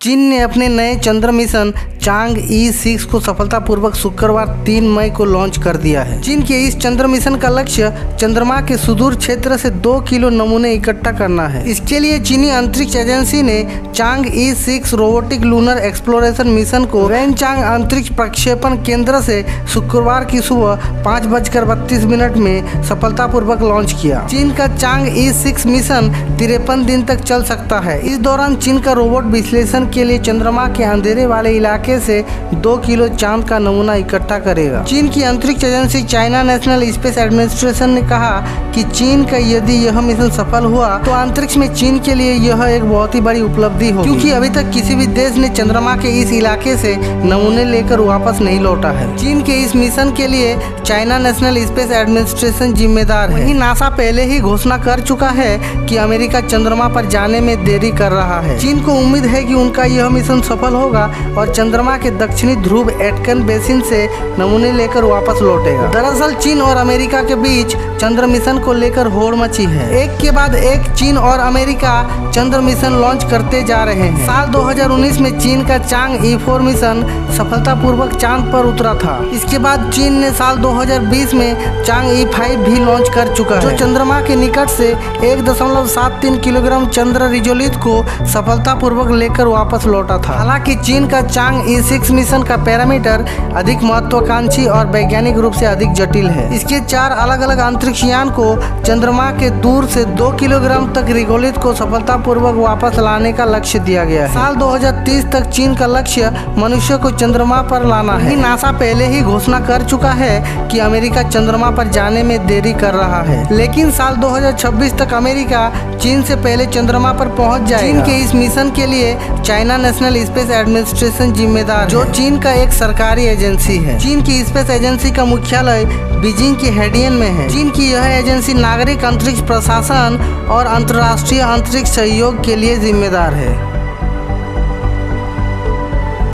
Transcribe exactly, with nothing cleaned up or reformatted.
चीन ने अपने नए चंद्र मिशन चांग ई सिक्स को सफलतापूर्वक शुक्रवार तीन मई को लॉन्च कर दिया है। चीन के इस चंद्र मिशन का लक्ष्य चंद्रमा के सुदूर क्षेत्र से दो किलो नमूने इकट्ठा करना है। इसके लिए चीनी अंतरिक्ष एजेंसी ने Chang'e six robotic lunar exploration mission को वेनचांग अंतरिक्ष प्रक्षेपण केंद्र से शुक्रवार की सुबह पाँच बजकर बत्तीस मिनट में सफलतापूर्वक लॉन्च किया। चीन का चांग ई सिक्स मिशन तिरपन दिन तक चल सकता है। इस दौरान चीन का रोबोट विश्लेषण के लिए चंद्रमा के अंधेरे वाले इलाके से दो किलो चांद का नमूना इकट्ठा करेगा। चीन की अंतरिक्ष agency China National Space Administration ने कहा कि चीन का यदि यह मिशन सफल हुआ तो अंतरिक्ष में चीन के लिए यह एक बहुत ही बड़ी उपलब्धि होगी, क्योंकि अभी तक किसी भी देश ने चंद्रमा के इस इलाके से नमूने लेकर वापस नहीं लौटा है। चीन के इस मिशन के लिए चाइना नेशनल स्पेस एडमिनिस्ट्रेशन जिम्मेदार है। वहीं नासा पहले ही घोषणा कर चुका है कि अमेरिका चंद्रमा पर जाने में देरी कर रहा है। चीन को उम्मीद है कि उनका यह मिशन सफल होगा और चंद्रमा के दक्षिणी ध्रुव एटकन बेसिन से नमूने लेकर वापस लौटेगा। दरअसल चीन और अमेरिका के बीच चंद्र मिशन को लेकर होड़ मची है। एक के बाद एक चीन और अमेरिका चंद्र मिशन लॉन्च करते जा रहे हैं। साल दो हज़ार उन्नीस में चीन का चांग ई फोर मिशन सफलतापूर्वक चांद पर उतरा था। इसके बाद चीन ने साल दो हज़ार बीस में चांग ई फाइव भी लॉन्च कर चुका है, जो चंद्रमा के निकट से एक दशमलव सात तीन किलोग्राम चंद्र रिजोलिथ को सफलतापूर्वक लेकर वापस लौटा था। हालांकि चीन का चांग ई सिक्स मिशन का पैरामीटर अधिक महत्वाकांक्षी और वैज्ञानिक रूप से अधिक जटिल है। इसके चार अलग अलग अंतरिक्ष यान को चंद्रमा के दूर से दो किलोग्राम तक रिगोलिथ को सफलतापूर्वक वापस लाने का लक्ष्य दिया गया है। साल दो हज़ार तीस तक चीन का लक्ष्य मनुष्य को चंद्रमा पर लाना है। नासा पहले ही घोषणा कर चुका है कि अमेरिका चंद्रमा पर जाने में देरी कर रहा है, लेकिन साल दो हज़ार छब्बीस तक अमेरिका चीन से पहले चंद्रमा पर पहुंच जाएगा। चीन के इस मिशन के लिए चाइना नेशनल स्पेस एडमिनिस्ट्रेशन जिम्मेदार, जो चीन का एक सरकारी एजेंसी है। चीन की स्पेस एजेंसी का मुख्यालय बीजिंग के हेडियन में है। चीन की यह एजेंसी नागरिक अंतरिक्ष प्रशासन और अंतर्राष्ट्रीय अंतरिक्ष सहयोग के लिए जिम्मेदार है।